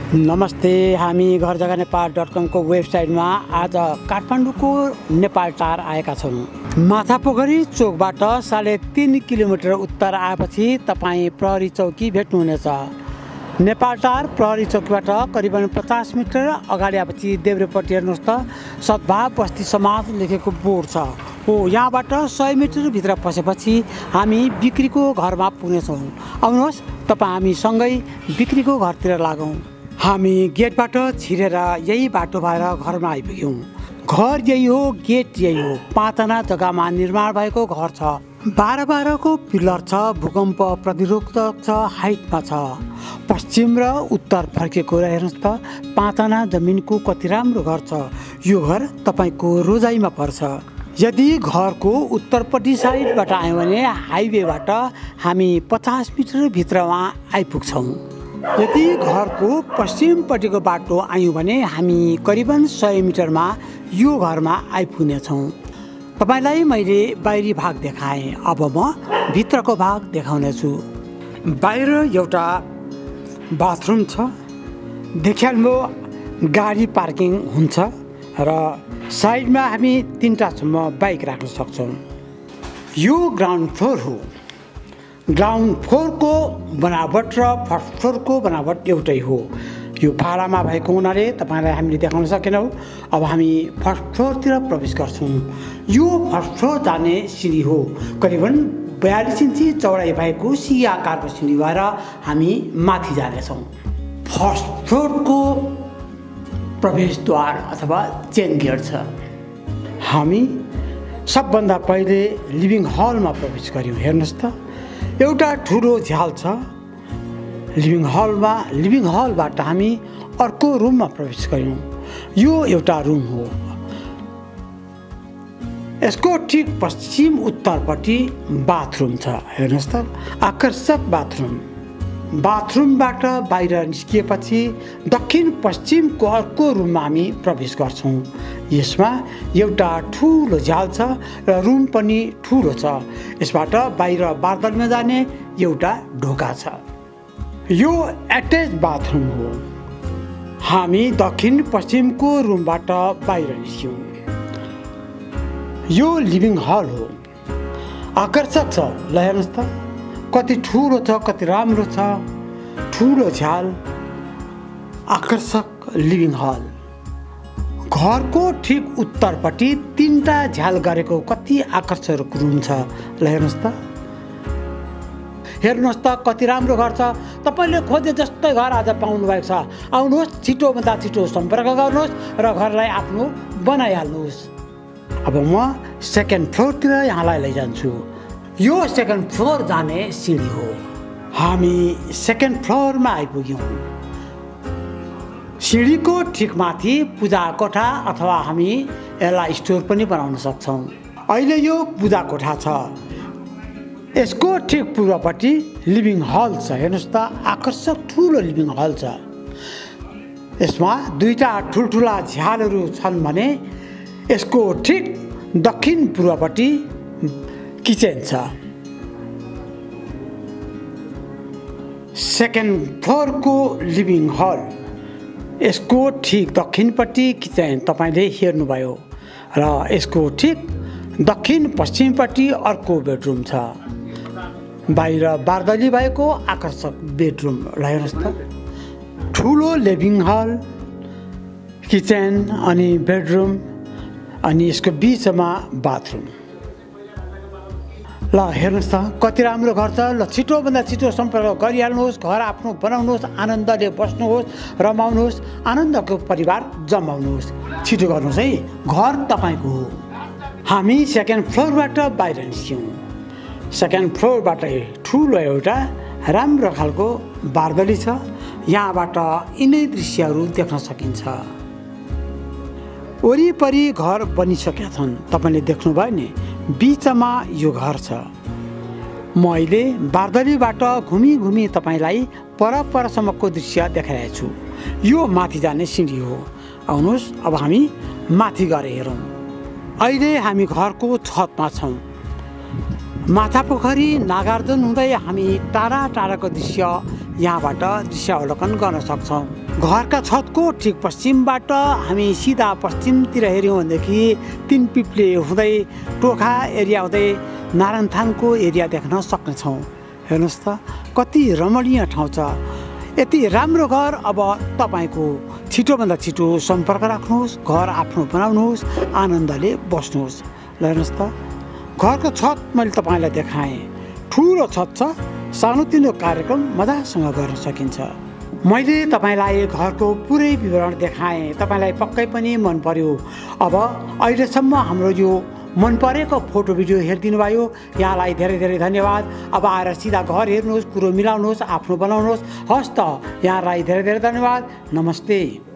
नमस्ते। हामी घरजग्गानेपाल.com को वेबसाइटमा आज काठमाडौँको नेपाल टार आएका छौँ। माछापोखरी चोकबाट 3.5 किलोमिटर उत्तर आएपछि तपाईँ प्रहरी चौकी भेट्नुहुनेछ। नेपाल टार प्रहरी चौकीबाट करिबन 50 मिटर अगाडि आएपछि देब्रेपट्टि हेर्नुहोस् त सद्भाव बस्ती समाज लेखेको बोर्ड छ। यहाँबाट 100 मिटर भित्र पसेपछि हामी बिक्रीको घरमा पुग्नेछौँ। आउनुहोस् तपाईँ हामी सँगै बिक्रीको घरतिर लागौँ। हामी गेटबाट छिरेर यही बाटो भएर घरमा आइपुग्यौँ। घर यही हो, गेट यही हो। 5 आना जग्गामा निर्माण भएको घर छ। 12 को पिलर छ, भूकम्प प्रतिरोधक छ, हाइटमा छ। पश्चिम र उत्तर फर्केको हेर्नुहोस् त 5 आना जमिनको कति राम्रो घर छ। यो घर तपाईँको रोजाइमा पर्छ। यदि घरको उत्तरपट्टि साइडबाट आयौँ भने हाइवेबाट हामी 50 मिटर भित्रमा आइपुग्छौँ। यदि घरको पश्चिमपट्टिको बाटो आयौँ भने हामी करिबन 100 मिटरमा यो घरमा आइपुग्नेछौँ। तपाईँलाई मैले बाहिरी भाग देखाएँ, अब म भित्रको भाग देखाउनेछु। बाहिर एउटा बाथरुम छ। देखिहाल्नुभयो गाडी पार्किङ हुन्छ र साइडमा हामी 3टासम्म बाइक राख्न सक्छौँ। यो ग्राउन्ड फ्लोर हो। ग्राउन्ड फ्लोरको बनावट र फर्स्ट फ्लोरको बनावट एउटै हो। यो भाडामा भएको हुनाले तपाईँलाई हामीले देखाउन सकेनौँ। अब हामी फर्स्ट फ्लोरतिर प्रवेश गर्छौँ। यो फर्स्ट फ्लोर जाने सिँढी हो। करिबन 42 इन्ची चौडाइ भएको सी आकारको सिँढी भएर हामी माथि जानेछौँ। फर्स्ट फ्लोरको प्रवेशद्वार अथवा चेन गेट छ। हामी सबभन्दा पहिले लिभिङ हलमा प्रवेश गऱ्यौँ। हेर्नुहोस् त एउटा ठुलो झ्याल छ लिभिङ हलमा। लिभिङ हलबाट हामी अर्को रुममा प्रवेश गऱ्यौँ। यो एउटा रुम हो। यसको ठिक पश्चिम उत्तरपट्टि बाथरुम छ। हेर्नुहोस् त आकर्षक बाथरुम। बाथरुमबाट बाहिर निस्किएपछि दक्षिण पश्चिमको अर्को रुममा हामी प्रवेश गर्छौँ। यसमा एउटा ठुलो झ्याल छ र रुम पनि ठुलो छ। यसबाट बाहिर बारदलीमा जाने एउटा ढोका छ। यो एट्याच बाथरुम हो। हामी दक्षिण पश्चिमको रुमबाट बाहिर निस्क्यौँ। यो लिभिङ हल हो। आकर्षक छ। ल हेर्नुहोस् त कति ठुलो छ, कति राम्रो छ। ठुलो झ्याल, आकर्षक लिभिङ हल। घरको ठिक उत्तरपट्टि 3टा झ्याल गरेको कति आकर्षक रुम छ। ल हेर्नुहोस् त कति राम्रो घर छ। तपाईँले खोजे जस्तै घर आज पाउनु भएको छ। आउनुहोस् छिटोभन्दा छिटो सम्पर्क गर्नुहोस् र घरलाई आफ्नो बनाइहाल्नुहोस्। अब म सेकेन्ड फ्लोरतिर यहाँलाई लैजान्छु। यो सेकेन्ड फ्लोर जाने सिँढी हो। हामी सेकेन्ड फ्लोरमा आइपुग्यौँ। सिँढीको ठिक माथि पूजा कोठा अथवा हामी यसलाई स्टोर पनि बनाउन सक्छौँ। अहिले यो पूजा कोठा छ। यसको ठिक पूर्वपट्टि लिभिङ हल छ। हेर्नुहोस् त आकर्षक ठुलो लिभिङ हल छ। यसमा 2टा ठुल्ठुला झ्यालहरू छन् भने यसको ठिक दक्षिण पूर्वपट्टि किचन छ। सेकेन्ड फ्लोरको लिभिङ हल। यसको ठिक दक्षिणपट्टि किचन तपाईँले हेर्नुभयो र यसको ठिक दक्षिण पश्चिमपट्टि अर्को बेडरुम छ। बाहिर बारदली भएको आकर्षक बेडरुम। ल हेर्नुहोस् त ठुलो लिभिङ हल, किचन अनि बेडरुम अनि यसको बिचमा बाथरुम। ल हेर्नुहोस् त कति राम्रो घर छ। ल छिटोभन्दा छिटो सम्पर्क गरिहाल्नुहोस्। घर आफ्नो बनाउनुहोस्, आनन्दले बस्नुहोस्, रमाउनुहोस्, आनन्दको परिवार जमाउनुहोस्। छिटो गर्नुहोस् है, घर तपाईँको हो। हामी सेकेन्ड फ्लोरबाट बाहिर निस्क्यौँ। सेकेन्ड फ्लोरबाट ठुलो एउटा राम्रो खालको बारदली छ। यहाँबाट यिनै दृश्यहरू देख्न सकिन्छ। वरिपरि घर बनिसकेका छन्। तपाईँले देख्नुभयो नि बिचमा यो घर छ। म अहिले बारदलीबाट घुमी घुमी तपाईँलाई परसम्मको दृश्य देखाइरहेको छु। यो माथि जाने सिँढी हो। आउनुहोस् अब हामी माथि गएर हेरौँ। अहिले हामी घरको छतमा छौँ। माछापोखरी नागार्जुन हुँदै हामी टाढा टाढाको दृश्य यहाँबाट दृश्यावलोकन गर्न सक्छौँ। घरका छतको ठिक पश्चिमबाट हामी सिधा पश्चिमतिर हेऱ्यौँ भनेदेखि तीन पिप्ले हुँदै टोखा एरिया हुँदै नारायणथाङको एरिया देख्न सक्नेछौँ। हेर्नुहोस् त कति रमणीय ठाउँ छ। यति राम्रो घर अब तपाईँको छिटोभन्दा छिटो सम्पर्क राख्नुहोस्, घर आफ्नो बनाउनुहोस्, आनन्दले बस्नुहोस्। ल हेर्नुहोस् त घरको छत मैले तपाईँलाई देखाएँ। ठुलो छत छ, सानोतिनो कार्यक्रम मजासँग गर्न सकिन्छ। मैले तपाईँलाई घरको पुरै विवरण देखाएँ, तपाईँलाई पक्कै पनि मन पर्यो। अब अहिलेसम्म हाम्रो यो मन परेको फोटो भिडियो हेरिदिनु भयो, यहाँलाई धेरै धेरै धन्यवाद। अब आएर सिधा घर हेर्नुहोस्, कुरो मिलाउनुहोस्, आफ्नो बनाउनुहोस्। हस् त, यहाँलाई धेरै धेरै धन्यवाद। नमस्ते।